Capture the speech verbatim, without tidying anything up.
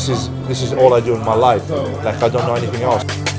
this is this is all I do in my life. Like, I don't know anything else.